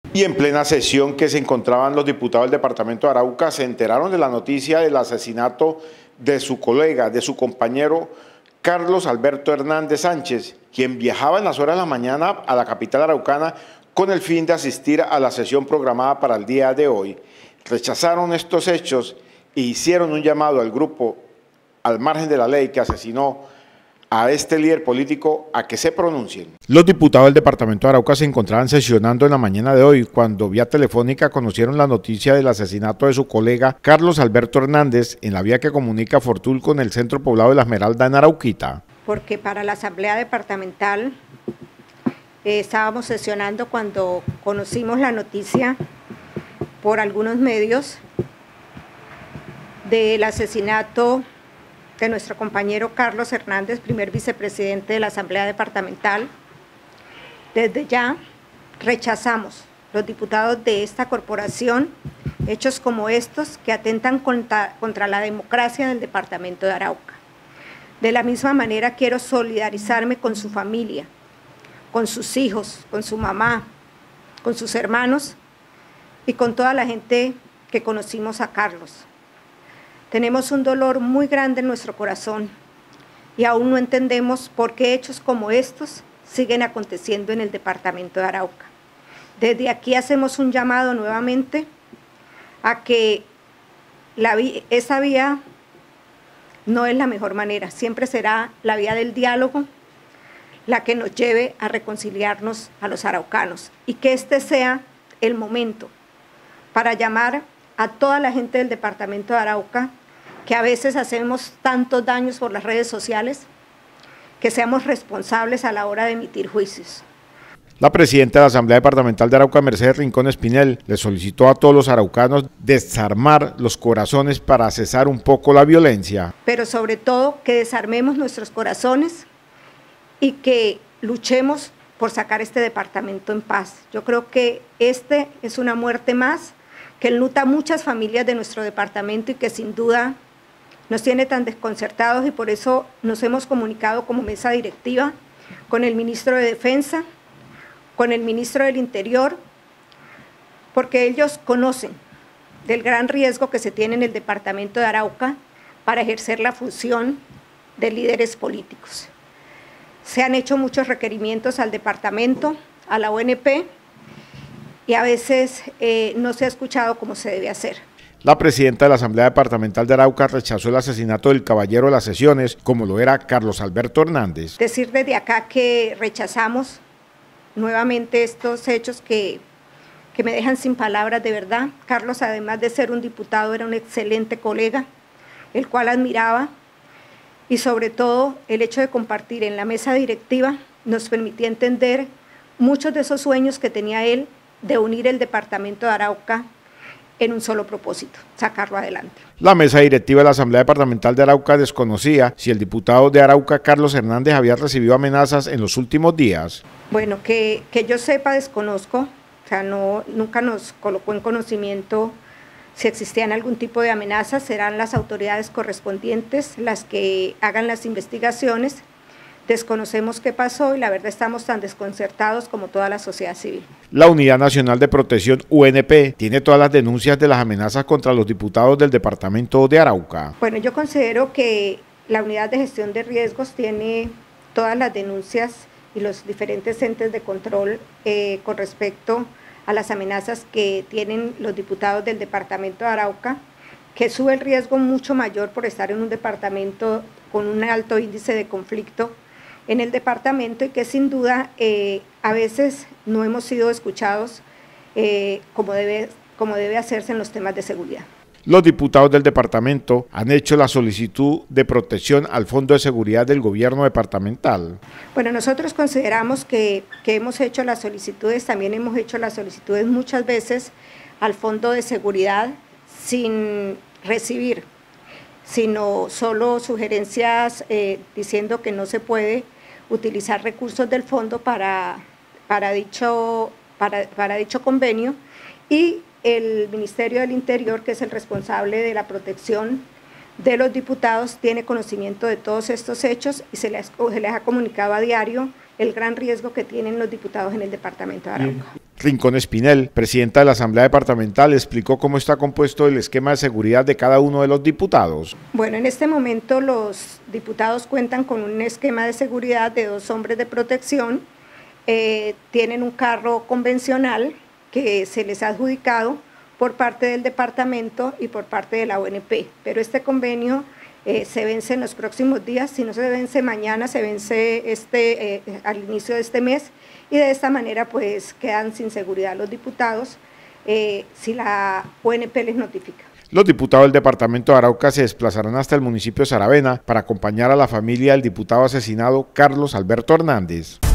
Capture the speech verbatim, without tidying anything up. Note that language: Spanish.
Y en plena sesión que se encontraban los diputados del departamento de Arauca, se enteraron de la noticia del asesinato de su colega, de su compañero Carlos Alberto Hernández Sánchez, quien viajaba en las horas de la mañana a la capital araucana con el fin de asistir a la sesión programada para el día de hoy. Rechazaron estos hechos e hicieron un llamado al grupo al margen de la ley que asesinó a este líder político a que se pronuncien. Los diputados del departamento de Arauca se encontraban sesionando en la mañana de hoy cuando vía telefónica conocieron la noticia del asesinato de su colega Carlos Alberto Hernández en la vía que comunica Fortul con el centro poblado de La Esmeralda en Arauquita. Porque para la asamblea departamental eh, estábamos sesionando cuando conocimos la noticia por algunos medios del asesinato de nuestro compañero Carlos Hernández, primer vicepresidente de la Asamblea Departamental. Desde ya rechazamos, los diputados de esta corporación, hechos como estos que atentan contra, contra la democracia del departamento de Arauca. De la misma manera quiero solidarizarme con su familia, con sus hijos, con su mamá, con sus hermanos y con toda la gente que conocimos a Carlos. Tenemos un dolor muy grande en nuestro corazón y aún no entendemos por qué hechos como estos siguen aconteciendo en el departamento de Arauca. Desde aquí hacemos un llamado nuevamente a que la vía, esa vía no es la mejor manera, siempre será la vía del diálogo la que nos lleve a reconciliarnos a los araucanos y que este sea el momento para llamar a toda la gente del departamento de Arauca, que a veces hacemos tantos daños por las redes sociales, que seamos responsables a la hora de emitir juicios. La presidenta de la Asamblea Departamental de Arauca, Mercedes Rincón Espinel, le solicitó a todos los araucanos desarmar los corazones para cesar un poco la violencia. Pero sobre todo que desarmemos nuestros corazones y que luchemos por sacar este departamento en paz. Yo creo que este es una muerte más que enluta a muchas familias de nuestro departamento y que sin duda nos tiene tan desconcertados, y por eso nos hemos comunicado como mesa directiva con el ministro de Defensa, con el ministro del Interior, porque ellos conocen del gran riesgo que se tiene en el departamento de Arauca para ejercer la función de líderes políticos. Se han hecho muchos requerimientos al departamento, a la O N P, y a veces eh, no se ha escuchado como se debe hacer. La presidenta de la Asamblea Departamental de Arauca rechazó el asesinato del caballero de las sesiones, como lo era Carlos Alberto Hernández. Decir desde acá que rechazamos nuevamente estos hechos que, que me dejan sin palabras de verdad. Carlos, además de ser un diputado, era un excelente colega, el cual admiraba, y sobre todo el hecho de compartir en la mesa directiva nos permitía entender muchos de esos sueños que tenía él de unir el departamento de Arauca en un solo propósito, sacarlo adelante. La mesa directiva de la Asamblea Departamental de Arauca desconocía si el diputado de Arauca, Carlos Hernández, había recibido amenazas en los últimos días. Bueno, que, que yo sepa, desconozco, o sea, no, nunca nos colocó en conocimiento si existían algún tipo de amenazas. Serán las autoridades correspondientes las que hagan las investigaciones. Desconocemos qué pasó y la verdad estamos tan desconcertados como toda la sociedad civil. La Unidad Nacional de Protección U N P tiene todas las denuncias de las amenazas contra los diputados del departamento de Arauca. Bueno, yo considero que la Unidad de Gestión de Riesgos tiene todas las denuncias y los diferentes entes de control eh, con respecto a las amenazas que tienen los diputados del departamento de Arauca, que sube el riesgo mucho mayor por estar en un departamento con un alto índice de conflicto en el departamento, y que sin duda eh, a veces no hemos sido escuchados eh, como debe, como debe hacerse en los temas de seguridad. Los diputados del departamento han hecho la solicitud de protección al Fondo de Seguridad del Gobierno Departamental. Bueno, nosotros consideramos que, que hemos hecho las solicitudes, también hemos hecho las solicitudes muchas veces al Fondo de Seguridad sin recibir, sino solo sugerencias eh, diciendo que no se puede utilizar recursos del fondo para, para, dicho, para, para dicho convenio, y el Ministerio del Interior, que es el responsable de la protección de los diputados, tiene conocimiento de todos estos hechos y se les, se les ha comunicado a diario el gran riesgo que tienen los diputados en el departamento de Arauca. Rincón Espinel, presidenta de la Asamblea Departamental, explicó cómo está compuesto el esquema de seguridad de cada uno de los diputados. Bueno, en este momento los diputados cuentan con un esquema de seguridad de dos hombres de protección, eh, tienen un carro convencional que se les ha adjudicado por parte del departamento y por parte de la O N P, pero este convenio eh, se vence en los próximos días. Si no se vence mañana, se vence este, eh, al inicio de este mes, y de esta manera pues quedan sin seguridad los diputados eh, si la O N P les notifica. Los diputados del departamento de Arauca se desplazarán hasta el municipio de Saravena para acompañar a la familia del diputado asesinado Carlos Alberto Hernández.